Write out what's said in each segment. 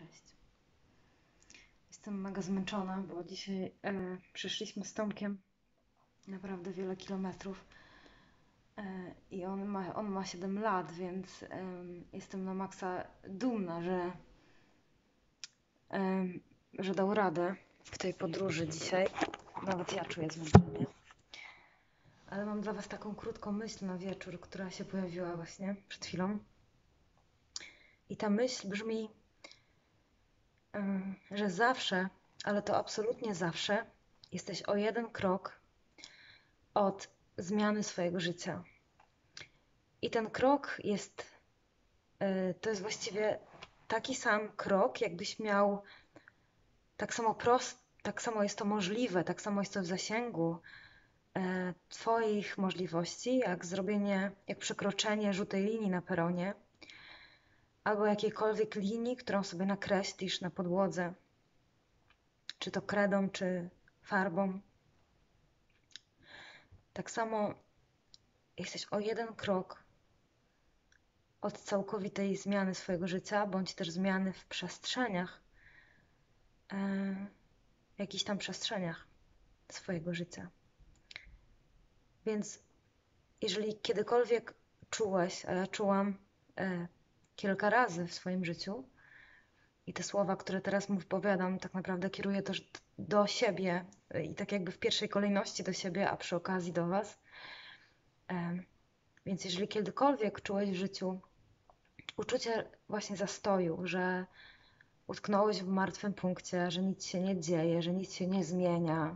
Cześć. Jestem mega zmęczona, bo dzisiaj przeszliśmy z Tomkiem naprawdę wiele kilometrów i on ma 7 lat, więc jestem na maksa dumna, że dał radę w tej podróży dzisiaj. Nawet ja czuję zmęczenie. Ale mam dla Was taką krótką myśl na wieczór, która się pojawiła właśnie przed chwilą. I ta myśl brzmi, że zawsze, ale to absolutnie zawsze, jesteś o jeden krok od zmiany swojego życia. I ten krok to jest właściwie taki sam krok, jakbyś miał tak samo jest to możliwe, tak samo jest to w zasięgu Twoich możliwości, jak przekroczenie żółtej linii na peronie, albo jakiejkolwiek linii, którą sobie nakreślisz na podłodze, czy to kredą, czy farbą. Tak samo jesteś o jeden krok od całkowitej zmiany swojego życia, bądź też zmiany w przestrzeniach, jakichś tam przestrzeniach swojego życia. Więc jeżeli kiedykolwiek czułeś, a ja czułam kilka razy w swoim życiu i te słowa, które teraz mu wypowiadam, tak naprawdę kieruję też do siebie i tak jakby w pierwszej kolejności do siebie, a przy okazji do Was. Więc jeżeli kiedykolwiek czułeś w życiu uczucie właśnie zastoju, że utknąłeś w martwym punkcie, że nic się nie dzieje, że nic się nie zmienia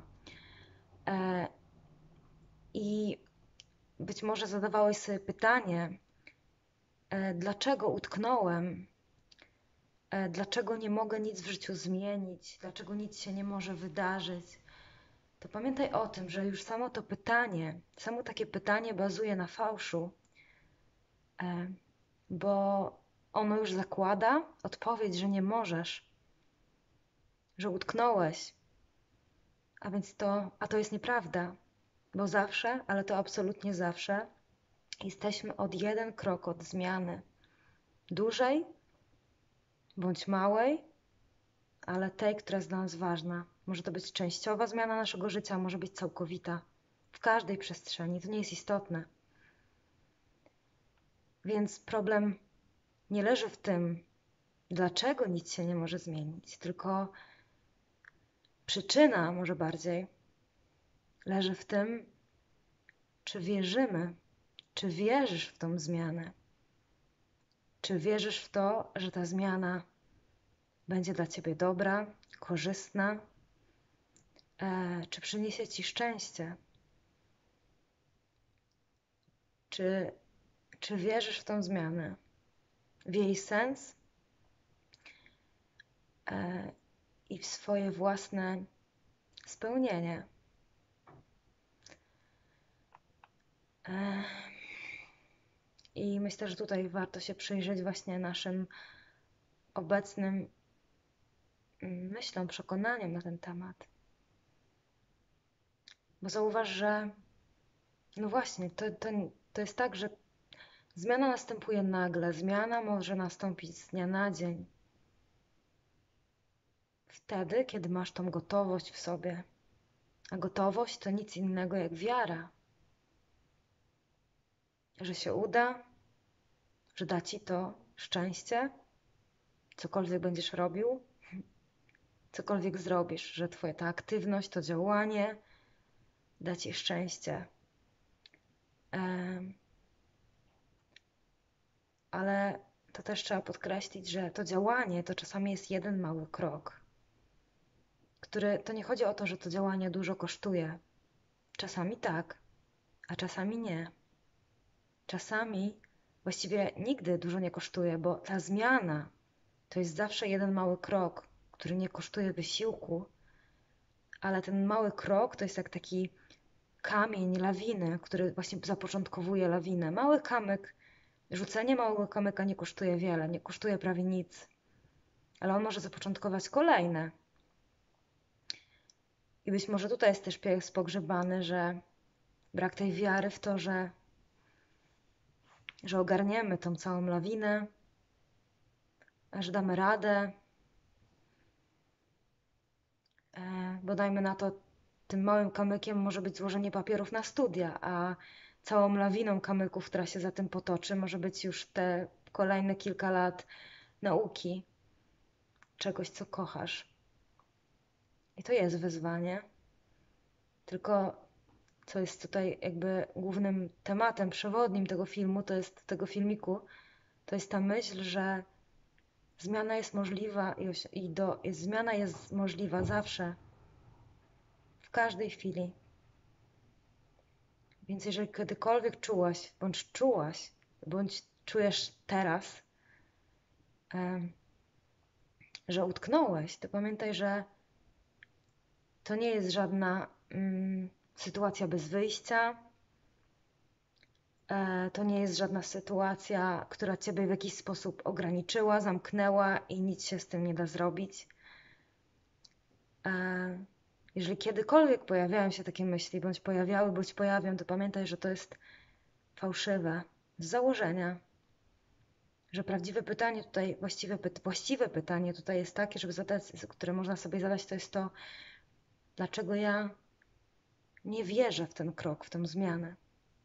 i być może zadawałeś sobie pytanie, dlaczego utknąłem, dlaczego nie mogę nic w życiu zmienić, dlaczego nic się nie może wydarzyć, to pamiętaj o tym, że już samo takie pytanie bazuje na fałszu, bo ono już zakłada odpowiedź, że nie możesz, że utknąłeś, a to jest nieprawda, bo zawsze, ale to absolutnie zawsze, jesteśmy od jeden krok od zmiany. Dużej bądź małej, ale tej, która jest dla nas ważna. Może to być częściowa zmiana naszego życia, może być całkowita. W każdej przestrzeni, to nie jest istotne. Więc problem nie leży w tym, dlaczego nic się nie może zmienić, tylko przyczyna może bardziej leży w tym, czy wierzymy, czy wierzysz w tą zmianę. Czy wierzysz w to, że ta zmiana będzie dla Ciebie dobra, korzystna, czy przyniesie Ci szczęście? Czy wierzysz w tą zmianę, w jej sens i w swoje własne spełnienie? I myślę, że tutaj warto się przyjrzeć właśnie naszym obecnym myślom, przekonaniom na ten temat. Bo zauważ, że no właśnie, to jest tak, że zmiana następuje nagle, zmiana może nastąpić z dnia na dzień. Wtedy, kiedy masz tą gotowość w sobie. A gotowość to nic innego jak wiara. Że się uda, że da Ci to szczęście, cokolwiek będziesz robił, cokolwiek zrobisz, że Twoja ta aktywność, to działanie da Ci szczęście. Ale to też trzeba podkreślić, że to działanie to czasami jest jeden mały krok, to nie chodzi o to, że to działanie dużo kosztuje. Czasami tak, a czasami nie. Czasami właściwie nigdy dużo nie kosztuje, bo ta zmiana to jest zawsze jeden mały krok, który nie kosztuje wysiłku, ale ten mały krok to jest jak taki kamień lawiny, który właśnie zapoczątkowuje lawinę. Mały kamyk, rzucenie małego kamyka nie kosztuje wiele, nie kosztuje prawie nic, ale on może zapoczątkować kolejne. I być może tutaj jest też pies pogrzebany, że brak tej wiary w to, że ogarniemy tą całą lawinę, że damy radę, bo dajmy na to, tym małym kamykiem może być złożenie papierów na studia, a całą lawiną kamyków, która się za tym potoczy, może być już te kolejne kilka lat nauki, czegoś, co kochasz. I to jest wyzwanie. Tylko co jest tutaj jakby głównym tematem przewodnim tego filmu, tego filmiku, to jest ta myśl, że zmiana jest możliwa zmiana jest możliwa zawsze, w każdej chwili. Więc jeżeli kiedykolwiek czułaś, bądź czujesz teraz, że utknąłeś, to pamiętaj, że to nie jest żadna sytuacja bez wyjścia. To nie jest żadna sytuacja, która ciebie w jakiś sposób ograniczyła, zamknęła i nic się z tym nie da zrobić. Jeżeli kiedykolwiek pojawiają się takie myśli, bądź pojawią, to pamiętaj, że to jest fałszywe z założenia. Że prawdziwe pytanie tutaj, właściwe pytanie tutaj jest takie, które można sobie zadać, to jest to, dlaczego ja nie wierzę w ten krok, w tę zmianę.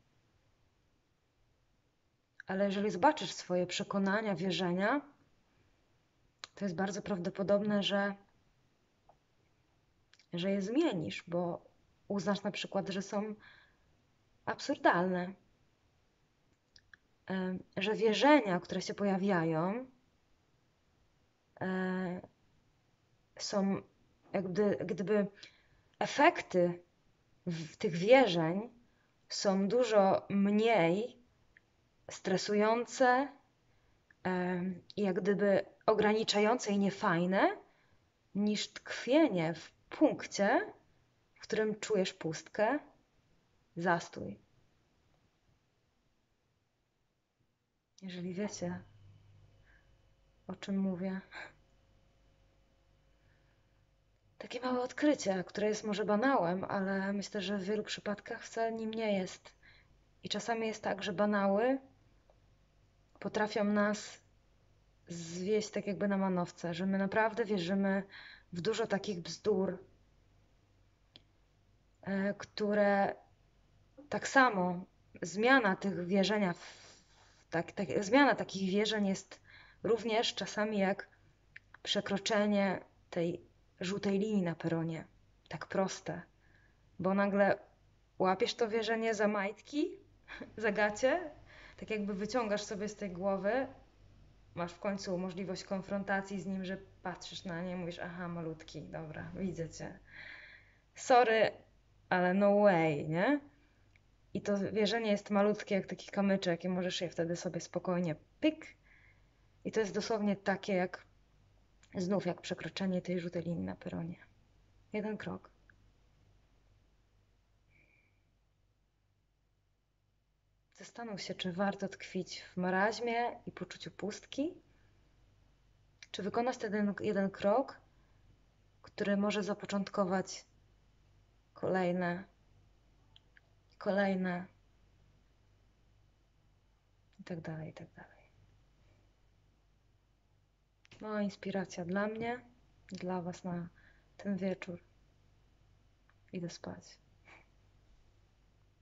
Ale jeżeli zobaczysz swoje przekonania, wierzenia, to jest bardzo prawdopodobne, że je zmienisz, bo uznasz na przykład, że są absurdalne. Że wierzenia, które się pojawiają, są gdyby efekty tych wierzeń są dużo mniej stresujące i jak gdyby ograniczające i niefajne niż tkwienie w punkcie, w którym czujesz pustkę, zastój. Jeżeli wiecie, o czym mówię. Takie małe odkrycie, które jest może banałem, ale myślę, że w wielu przypadkach wcale nim nie jest. I czasami jest tak, że banały potrafią nas zwieść tak jakby na manowce, że my naprawdę wierzymy w dużo takich bzdur, które tak samo zmiana tych wierzenia, zmiana takich wierzeń jest również czasami jak przekroczenie tej żółtej linii na peronie. Tak proste. Bo nagle łapiesz to wierzenie za majtki, za gacie, tak jakby wyciągasz sobie z tej głowy, masz w końcu możliwość konfrontacji z nim, że patrzysz na nie i mówisz, aha, malutki, dobra, widzę cię. Sorry, ale no way, nie? I to wierzenie jest malutkie jak taki kamyczek i możesz je wtedy sobie spokojnie pyk. I to jest dosłownie takie jak przekroczenie tej żółtej linii na peronie. Jeden krok. Zastanów się, czy warto tkwić w marazmie i poczuciu pustki, czy wykonać ten jeden krok, który może zapoczątkować kolejne i tak dalej, i tak dalej. Mała inspiracja dla mnie, dla was na ten wieczór. Idę spać.